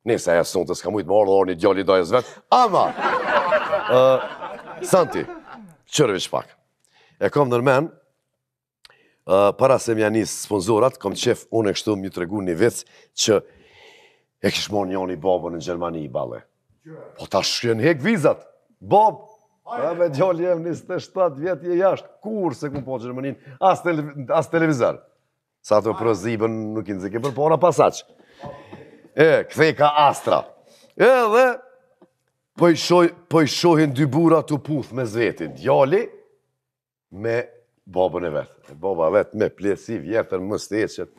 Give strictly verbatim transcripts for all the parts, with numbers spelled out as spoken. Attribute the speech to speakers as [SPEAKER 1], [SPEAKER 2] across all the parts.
[SPEAKER 1] Nese, e sonë të s'ka mujtë më orë dhe orë një djalli dajës vetë. Ama, uh, Santi, qërëve që pak. E kom nërmen, uh, para se më janis sponsorat, kom qef unë e kështu më të regu një vec që e kishë morë njën i babën në Gjermani i bale. Po ta shkjen hek vizat. Bab, e me djalli jem njëzet e shtatë vjetë je jashtë, kur se ku po Gjermanin, as, tele, as televizor. Sa të për zibën nuk i nëzike për pora pasaq. E, kthej ka Astra. Edhe, po i, shoj, po i shohin dy bura të puth me zvetin. Djali me babën e vetë. Baba vetë me plesi vjetër më steqet.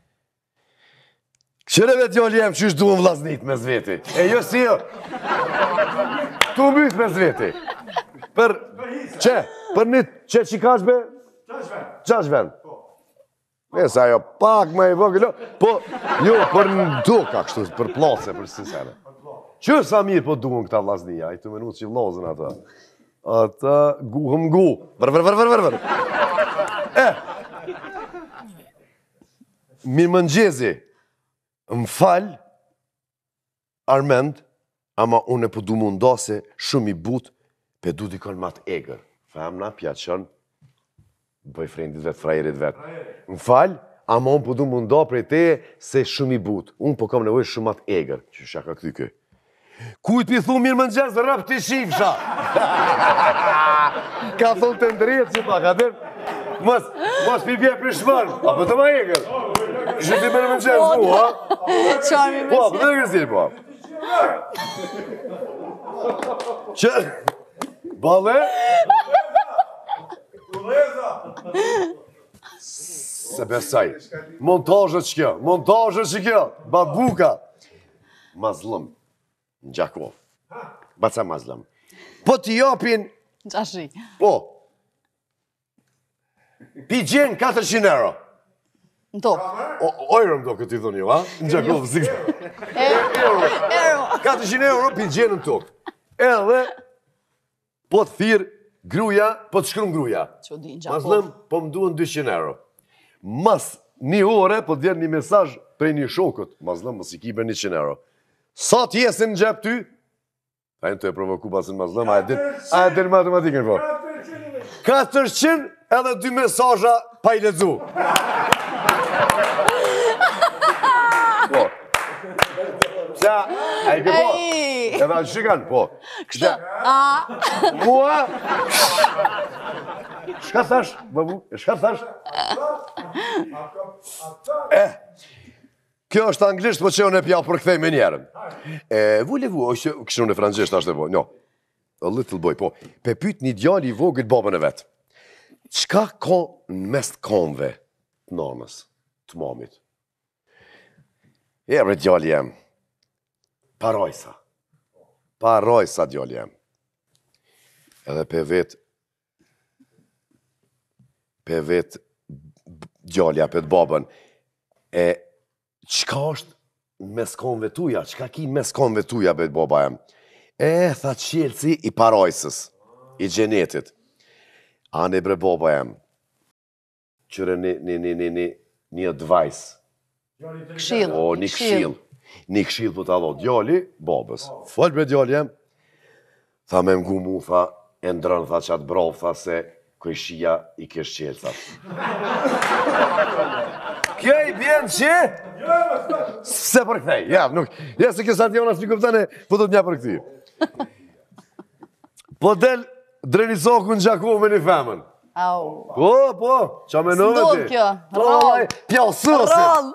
[SPEAKER 1] Qëreve djali jem që është duhen vlaznit me zveti. E jo si jo. Tu myth me zveti. Për, që? Për një që që kash be? Qash ven. Nesa jo, pak me i vogëlo, po, jo, për në duka kështu, për plase, për sincere. Që sa mirë po duhen këta vllaznia, i të menut që i vlozën ata. Ata guhëm gu, vër, vër, vër, vër, vër, vër. E, mirë mëngjezi, më falë, Armend, ama unë e po du mundase shumë i but, pe du dikon matë egrë. Femna, pjaqën, boyfriendit vetë, frajerit vetë. Më falë, ama unë po du munda prej te se shumë i but. Unë po kam nevoj shumë atë egrë, që shaka këty kë. Kujt mi thu mirë mëngjes, rëp të shifsha. Ka thonë të ndërjet që pak, atër, mos, mos pi bje për shmën, apo të ma egrë. Që ti mirë mëngjes mu, ha?
[SPEAKER 2] Qarmi
[SPEAKER 1] Po, po të egrë zirë, po. Që, bale? Se besaj, montajët që kjo, montajët që kjo, babuka. Mazlëm, në Gjakov, baca mazlëm. Po t'i japin,
[SPEAKER 2] Qashi.
[SPEAKER 1] po, pi gjenë katërqind euro.
[SPEAKER 2] Në tokë.
[SPEAKER 1] Ojrë më do këtë i dhoni, ha? Në Gjakov, si
[SPEAKER 2] Euro.
[SPEAKER 1] katërqind euro pi gjenë në tokë. Edhe, po të thirë, gruja, po të shkrum gruja.
[SPEAKER 2] Që di në Gjakov.
[SPEAKER 1] Mazlëm, po më duhen dyqind euro. Mas një ore, po të vjen një mesazh prej një shokët. Mazlëm, mos i kibe njëqind euro. Sa t'jesin në gjep ty? A e në të e provoku pasën mazlëm, a e din, a e din matematikën, po. katërqind edhe dy mesazha pa i lexu. Po. Qa, a i ke po? Edhe a shikan, po.
[SPEAKER 2] Kështë, a...
[SPEAKER 1] Mua? Shka thash, babu? Shka thash? Eh, kjo është anglisht, po që unë e pja për këthej me njerën. Voulez-vous, kështë unë e frangjisht ashtë e po, no. A little boy, po. Pe pyt një djali i vogët babën e vetë. Qka ka në mes të konve të nanës, të mamit? E, bre djali jem. Parojsa. Parojsa djali jem. Edhe pe vetë, pe vetë djalja, pe të babën, e qka është mes konve tuja, qka ki mes konve tuja, pe të baba jem? E, tha qelësi i parojsës, i gjenetit. Ane bre baba jem, qëre një, një, një, një, një, një advice.
[SPEAKER 2] Kshil.
[SPEAKER 1] O, një kshil. Një kshil për të allo, djali, babës. Fol bre djali jem, tha me mgu mu, tha, e ndrën, tha qatë brov, tha se kojshia i kesh qelësat. Kjo i bjen që? Se për këthej, ja, nuk, ja se kjo Santiona s'mi këptane, po do t'nja për këthi. Po del Drenisoku në Gjakov me një femën.
[SPEAKER 2] Au.
[SPEAKER 1] Po, po, qa me nëve ti?
[SPEAKER 2] S'ndodh kjo, rrallë.
[SPEAKER 1] Pjallësësit.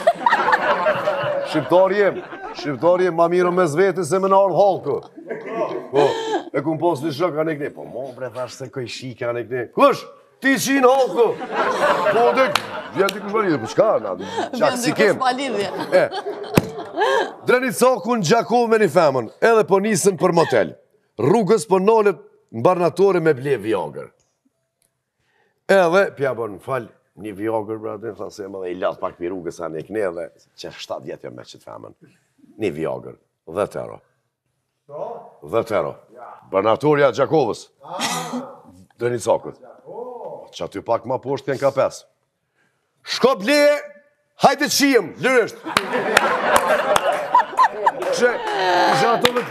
[SPEAKER 1] Shqiptar jem, shqiptar jem ma mirë me zveti se me në ardhë halku. Po, e ku më pos një shok anë e këne, po mo bre thash se koj shike anë e këne. Kush? Ti qinë halku. Po, dik, vjen t'i kush ma lidhë, po qka, na, qak si kem.
[SPEAKER 2] Vjen t'i kush ma lidhje.
[SPEAKER 1] E, Drenisoku në Gjakov me një femën, edhe po nisën për motel. Rrugës po nollet në barnatore me ble Viager. Edhe, pja bërë në falë, një Viager, bratin, tha se më dhe i latë pak për rrugës anë e këne dhe që shtatë vjetë me qëtë femën. Një Viager, dhjetë euro. dhjetë euro. Barnatorja Gjakovës. Drenisakut. Që aty pak ma poshtë kënë ka pesë. Shko ble, hajde qijem, lërësht.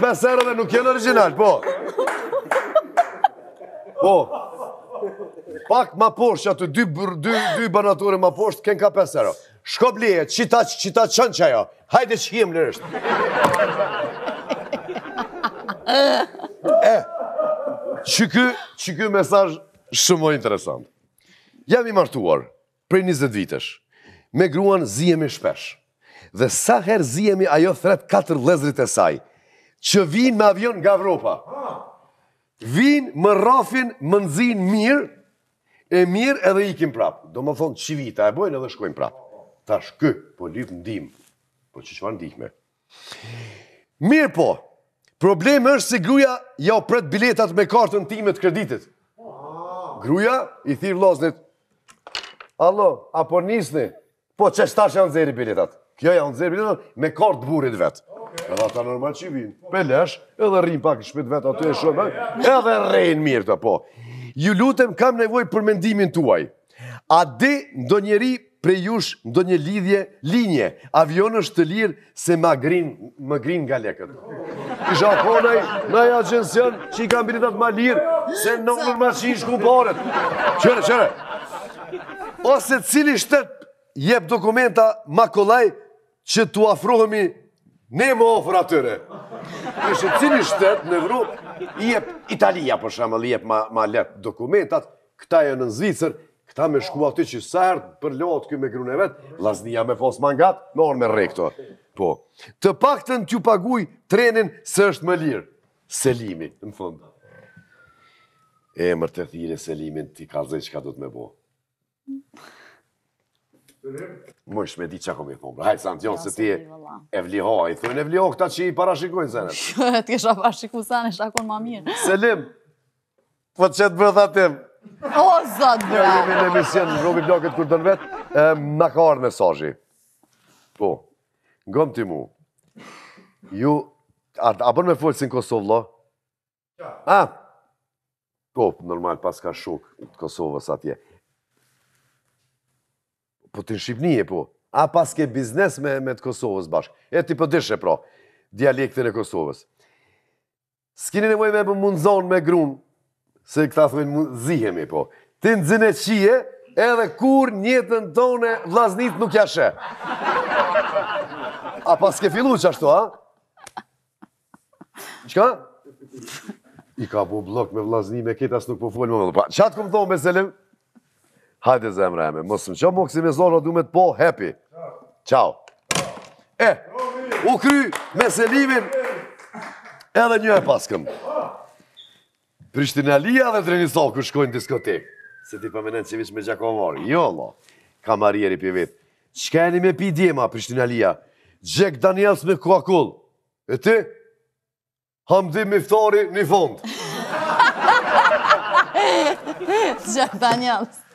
[SPEAKER 1] pesë euro dhe nuk jenë original, po. Po. Pak ma poshtë që aty, dy, dy, dy banatore ma poshtë, kënë ka pesë euro. Shko bleje, qita, qita qënë që ajo. Hajde që jem lërështë. E, që ky, që ky mesazh shumë më interesant. Jam i martuar, prej njëzet vitesh, me gruan zihemi shpesh. Dhe sa her zihemi ajo thret katër vëllezërit e saj, që vinë me avion nga Evropa. Vinë, më rafin, më nëzin mirë, e mirë edhe ikim prapë. Do më thonë që vita e bojnë edhe shkojnë prapë. Tash kë, po lypë ndim. Po që qëfar ndihme? Mirë po, problemi është se gruja ja o pret biletat me kartën time të kreditit. Gruja i thirë vllaznit, allo, apo nisni? Po që shtash janë zeri biletat? Kjo janë zeri biletat me kartë burit vetë. Edhe ata normal që vinë, pelesh, edhe rrim pak i shpit vetë aty e shumë, edhe rejnë mirë të po. Ju lutem kam nevoj për mendimin tuaj. A di ndo njeri prej jush ndo një lidhje, linje, avion është të lirë se më grin, më grin nga lekët. I Japonaj, në e agencion, që i kam biletat ma lirë, se në në maqin shku paret. Qëre, qëre. Ose cili shtet jep dokumenta ma kolaj që tu afrohemi ne më ofër atyre. Kështë cili shtet në Evropë, i jep Italia, për shemë, i jep ma, ma let dokumentat, këta e në Zvicër, këta me shku aty që sërtë për lotë këj me grune vetë, lasnia me fos mangat, me orë me rekto. Po, të paktën t'ju paguj trenin së është më lirë. Selimi, në fund. E mërë të thire Selimin, ti kalzej që ka do të me bo. Më është me di që kom i thonë. Hajtë, Santion, se ti e vliho. I thunë e vliho këta që i parashikojnë zenet.
[SPEAKER 2] Të kisha parashiku sene, shakon ma mirë.
[SPEAKER 1] Selim, po që të bërë tim.
[SPEAKER 2] O, zot, bre.
[SPEAKER 1] Jemi në emision në Robi Blokët kur dënë vetë, në ka arë mesazhi. Po, ngëm ti mu. Ju, a, a bërë me folë si në Kosovë, lo? A? Po, normal, pas ka shuk të Kosovës atje. Po të në Shqipni e po. A pas ke biznes me, me të Kosovës bashkë. E ti për dyshe pra, dialektin e Kosovës. S'kini nevoj me më mundëzon me grunë, se këta thujnë zihemi po. Ti në zine qije, edhe kur njetën tone vlaznit nuk jashe. A pas ke fillu që ashtu, a? Qka? I ka po blok me vlazni me këtë as nuk po folë më më. Qatë këmë thonë me Selim? Hajde zemre eme, mos më qa më kësi me zorë, du me të po, happy. Ciao. E, u kry me Selimin, edhe një e paskëm. Prishtinalia dhe Trenisoku shkojnë diskotek. Se ti përmenen që vish me Gjakovari. Jo, lo, kamarieri për vetë. Qka e një me pi djema, Prishtinalia? Jack Daniels me Coca-Cola. E ti? Hamdi Miftari një fond.
[SPEAKER 2] Jack Daniels.